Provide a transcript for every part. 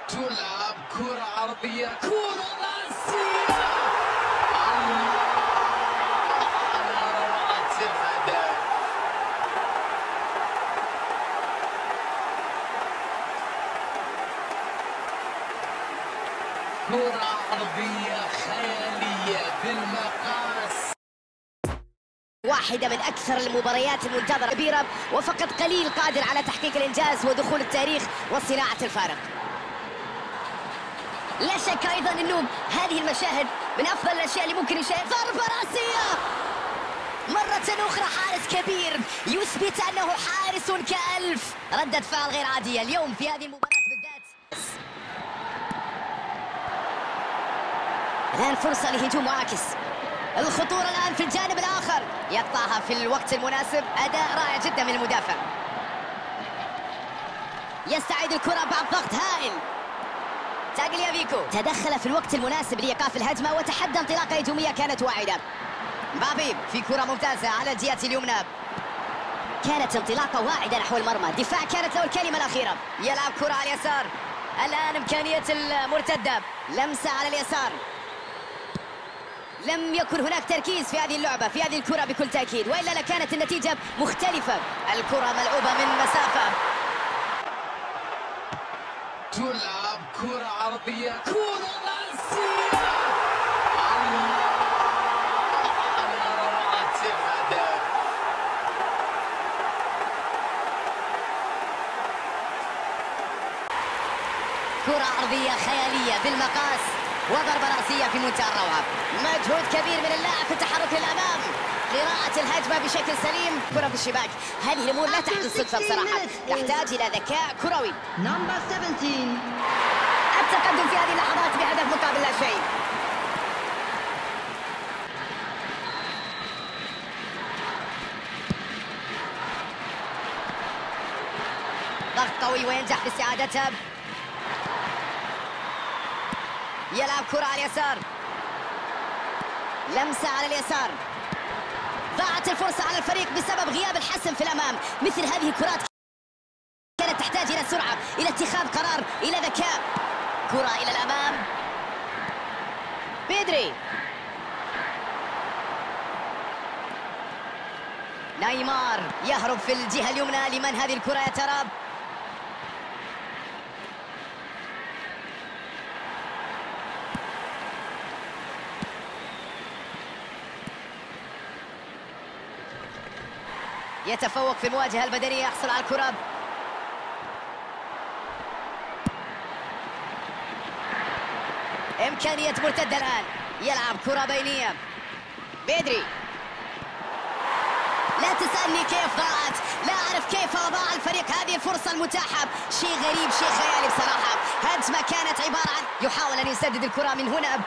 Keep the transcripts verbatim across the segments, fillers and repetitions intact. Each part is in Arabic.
تلعب كرة عرضية، كرة راسية. الله على روعة الهدف. كرة عرضية خيالية بالمقاس. واحدة من أكثر المباريات المنتظرة كبيرة، وفقط قليل قادر على تحقيق الإنجاز ودخول التاريخ وصناعة الفارق. لا شك أيضا أنه هذه المشاهد من أفضل الأشياء اللي ممكن يشاهد. ضربة رأسية مرة أخرى، حارس كبير يثبت أنه حارس كألف. ردة فعل غير عادية اليوم في هذه المباراة بالذات. الآن فرصة لهجوم معاكس. الخطورة الآن في الجانب الآخر، يقطعها في الوقت المناسب. أداء رائع جدا من المدافع. يستعيد الكرة بعد ضغط هائل. تاغليافيكو تدخل في الوقت المناسب لإيقاف الهجمة وتحدى انطلاقة هجومية كانت واعدة. مبابي في كرة ممتازة على الجهة اليمنى. كانت انطلاقة واعدة نحو المرمى. دفاع كانت له الكلمة الأخيرة. يلعب كرة على اليسار. الآن إمكانية المرتدة. لمسة على اليسار. لم يكن هناك تركيز في هذه اللعبة، في هذه الكرة بكل تأكيد، وإلا لكانت النتيجة مختلفة. الكرة ملعوبة من مسافة. تلعب كرة عرضية، كرة راسية. الله على روعة الهدف. كرة عرضية خيالية بالمقاس وضربة رأسية في منتهى الروعة. مجهود كبير من اللاعب في التحرك للأمام، قراءة الهجمة بشكل سليم. كرة في الشباك. هذه الأمور لا تحدث صدفة بصراحة، تحتاج إلى ذكاء كروي. التقدم في هذه اللحظات بهدف مقابل لا شيء. ضغط قوي وينجح في استعادتها. يلعب كرة على اليسار. لمسة على اليسار. ضاعت الفرصة على الفريق بسبب غياب الحسم في الأمام. مثل هذه الكرات كانت تحتاج إلى سرعة، إلى اتخاذ قرار، إلى ذكاء. كرة إلى الأمام. بيدري. نيمار يهرب في الجهة اليمنى. لمن هذه الكرة يا ترى؟ يتفوق في المواجهة البدنية، يحصل على الكرة. إمكانية مرتدة الآن. يلعب كرة بينية. بيدري. لا تسألني كيف ضاعت، لا أعرف كيف أضاع الفريق هذه الفرصة المتاحة. شيء غريب، شيء خيالي بصراحة. هجمة كانت عبارة عن يحاول أن يسدد الكرة من هنا.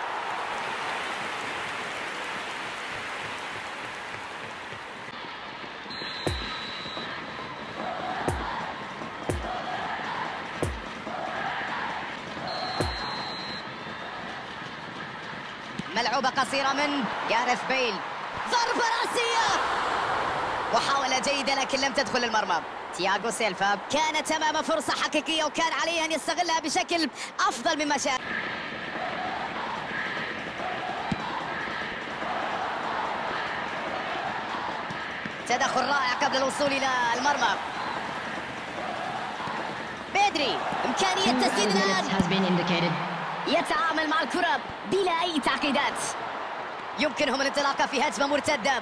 ملعوبة قصيرة من جاريث بيل. ضربة رأسية. محاولة جيدة لكن لم تدخل المرمى. تياغو سيلفا كانت أمام فرصة حقيقية وكان عليه أن يستغلها بشكل أفضل مما شاء. تدخل رائع قبل الوصول إلى المرمى. بيدري إمكانية تسديد الآن. يتعامل مع الكرة بلا أي تعقيدات. يمكنهم الانطلاقة في هجمة مرتدة.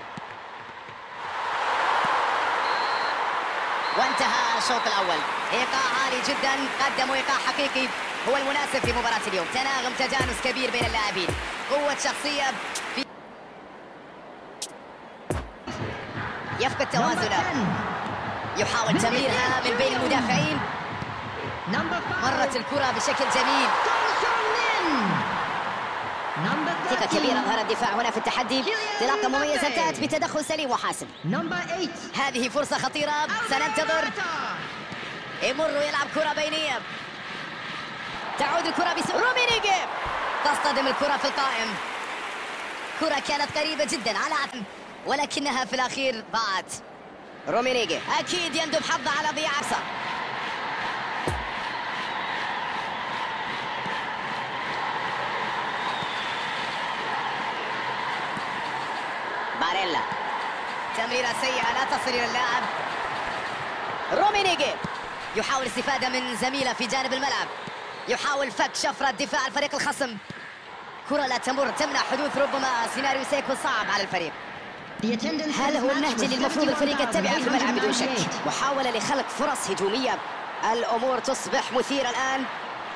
وانتهى الشوط الأول. إيقاع عالي جدا، قدموا إيقاع حقيقي هو المناسب في مباراة اليوم. تناغم، تجانس كبير بين اللاعبين، قوة شخصية في... يفقد توازنه. يحاول تمريرها من بين المدافعين. مرت الكرة بشكل جميل. ثقة كبيرة أظهر الدفاع هنا في التحدي. انطلاقة مميزة انتهت بتدخل سليم وحاسم. هذه فرصة خطيرة، سننتظر. يمر ويلعب كرة بينية. تعود الكرة بس رومينيجي. تصطدم الكرة في القائم. كرة كانت قريبة جدا على عتم، ولكنها في الأخير ضاعت. رومينيجي أكيد يندب حظه على ضياع عصا. سيئة لا تصل إلى اللاعب. رومينيجي يحاول الاستفادة من زميله في جانب الملعب، يحاول فك شفرة دفاع الفريق الخصم. كرة لا تمر تمنع حدوث ربما سيناريو سيكون صعب على الفريق. هذا هو النهج اللي المفروض الفريق يتبعه في الملعب بدون شك. محاولة لخلق فرص هجومية، الأمور تصبح مثيرة الآن.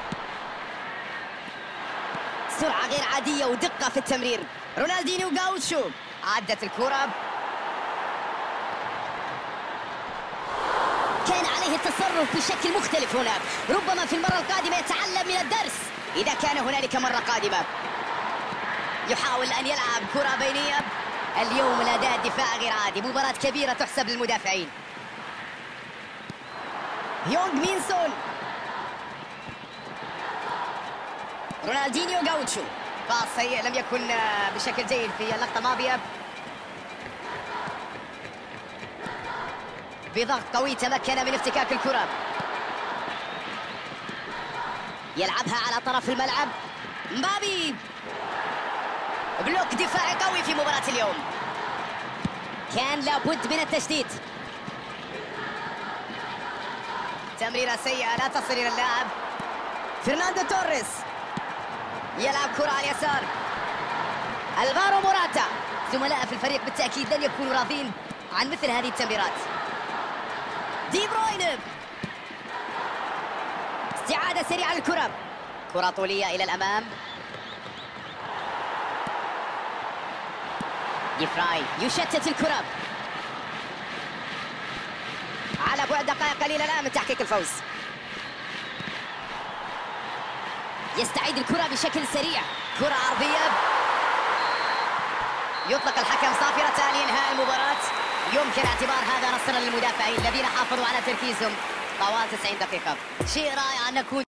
سرعة غير عادية ودقة في التمرير. رونالدينيو غاوتشو عدت الكرة، كان عليه التصرف بشكل مختلف هنا. ربما في المرة القادمة يتعلم من الدرس إذا كان هنالك مرة قادمة. يحاول أن يلعب كرة بينية. اليوم الأداء الدفاع غير عادي، مباراة كبيرة تحسب للمدافعين. يونغ مين سون، رونالدينيو غاوتشو، باص سيء لم يكن بشكل جيد في اللقطة الماضية. بضغط قوي تمكن من افتكاك الكرة، يلعبها على طرف الملعب. مبابي، بلوك دفاعي قوي في مباراة اليوم، كان لابد من التشتيت. تمريرة سيئة لا تصل إلى اللاعب. فرناندو توريس يلعب كرة على اليسار. الفارو موراتا، زملاء في الفريق بالتأكيد لن يكونوا راضين عن مثل هذه التمريرات. دي بروين، استعادة سريعة للكرة، كرة طولية إلى الأمام. ديفراي يشتت الكرة على بعد دقائق قليلة الآن من تحقيق الفوز. يستعيد الكرة بشكل سريع، كرة عرضية، يطلق الحكم صافرة لإنهاء المباراة. يمكن اعتبار هذا نصرا للمدافعين الذين حافظوا على تركيزهم طوال تسعين دقيقة. شيء رائع أن نكون